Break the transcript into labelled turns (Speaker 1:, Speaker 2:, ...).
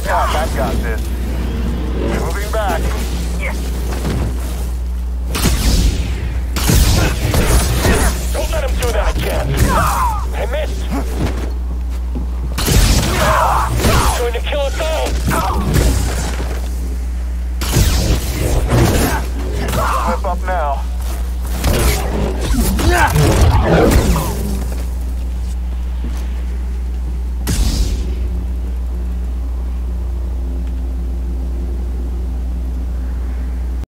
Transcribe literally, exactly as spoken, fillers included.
Speaker 1: Back up, that got this. Moving back. Don't let him do that again. I missed. He's going to kill us all. Slip up now.